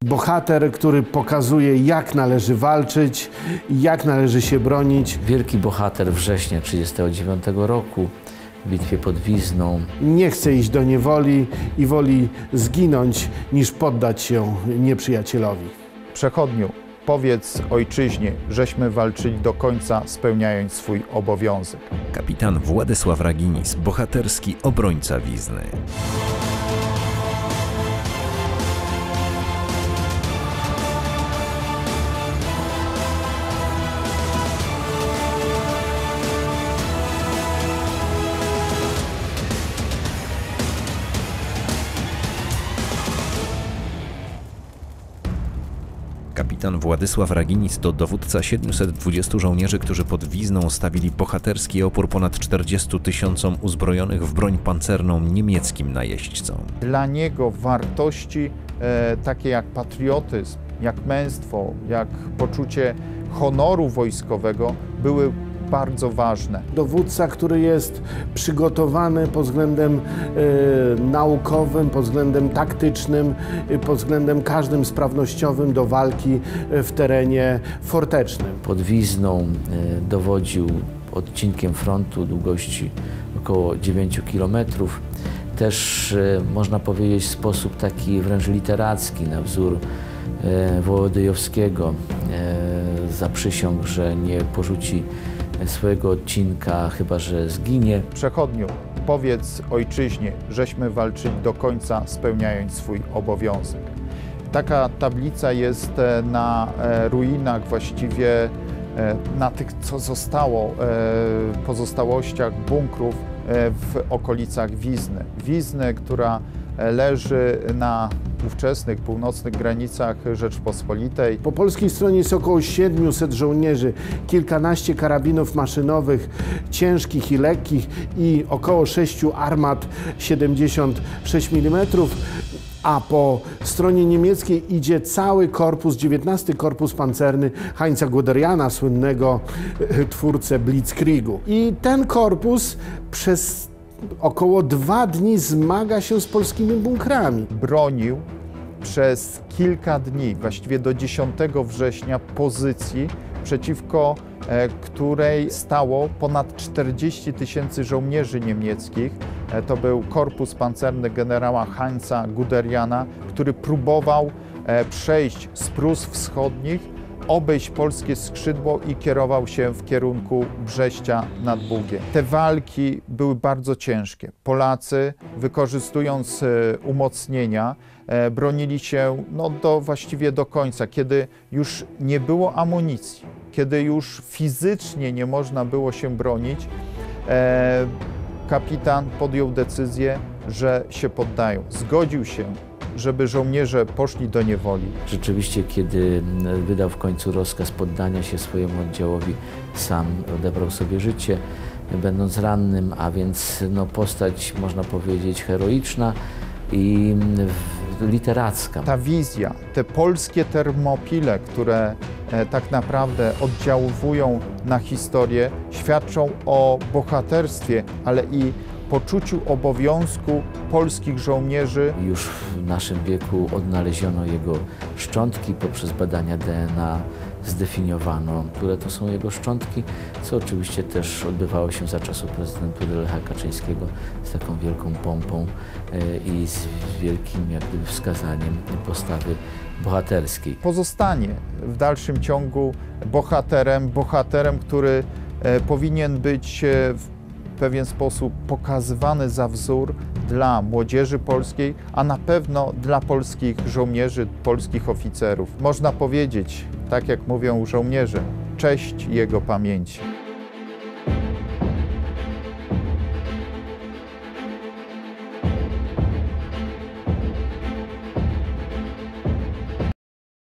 Bohater, który pokazuje, jak należy walczyć, jak należy się bronić. Wielki bohater września 1939 roku w bitwie pod Wizną. Nie chce iść do niewoli i woli zginąć, niż poddać się nieprzyjacielowi. Przechodniu, powiedz ojczyźnie, żeśmy walczyli do końca, spełniając swój obowiązek. Kapitan Władysław Raginis, bohaterski obrońca Wizny. Kapitan Władysław Raginis to dowódca 720 żołnierzy, którzy pod Wizną stawili bohaterski opór ponad 40 000 uzbrojonych w broń pancerną niemieckim najeźdźcom. Dla niego wartości takie jak patriotyzm, jak męstwo, jak poczucie honoru wojskowego były bardzo ważne. Dowódca, który jest przygotowany pod względem naukowym, pod względem taktycznym, pod względem każdym sprawnościowym do walki w terenie fortecznym. Pod Wizną dowodził odcinkiem frontu długości około 9 km. Też można powiedzieć w sposób taki wręcz literacki, na wzór Wołodyjowskiego. Zaprzysiągł, że nie porzuci swojego odcinka, chyba że zginie. Przechodniu, powiedz ojczyźnie, żeśmy walczyli do końca, spełniając swój obowiązek. Taka tablica jest na ruinach, właściwie na tych, co zostało, pozostałościach bunkrów w okolicach Wizny. Wizny, która leży na ówczesnych północnych granicach Rzeczpospolitej. Po polskiej stronie jest około 700 żołnierzy, kilkanaście karabinów maszynowych, ciężkich i lekkich i około 6 armat 76 mm. A po stronie niemieckiej idzie cały korpus, 19 Korpus Pancerny Heinza Guderiana, słynnego twórcę Blitzkriegu. I ten korpus przez około 2 dni zmaga się z polskimi bunkrami. Bronił przez kilka dni, właściwie do 10 września, pozycji, przeciwko której stało ponad 40 000 żołnierzy niemieckich. To był korpus pancerny generała Heinza Guderiana, który próbował przejść z Prus Wschodnich, obejść polskie skrzydło i kierował się w kierunku Brześcia nad Bugiem. Te walki były bardzo ciężkie. Polacy, wykorzystując umocnienia, bronili się właściwie do końca, kiedy już nie było amunicji, kiedy już fizycznie nie można było się bronić. Kapitan podjął decyzję, że się poddają. Zgodził się, żeby żołnierze poszli do niewoli. Rzeczywiście, kiedy wydał w końcu rozkaz poddania się swojemu oddziałowi, sam odebrał sobie życie, będąc rannym, a więc postać, można powiedzieć, heroiczna i literacka. Ta wizja, te polskie Termopile, które tak naprawdę oddziałują na historię, świadczą o bohaterstwie, ale i poczuciu obowiązku polskich żołnierzy. Już w naszym wieku odnaleziono jego szczątki, poprzez badania DNA zdefiniowano, które to są jego szczątki, co oczywiście też odbywało się za czasów prezydentury Lecha Kaczyńskiego z taką wielką pompą i z wielkim wskazaniem postawy bohaterskiej. Pozostanie w dalszym ciągu bohaterem, który powinien być w pewien sposób pokazywany za wzór dla młodzieży polskiej, a na pewno dla polskich żołnierzy, polskich oficerów. Można powiedzieć, tak jak mówią żołnierze, cześć jego pamięci.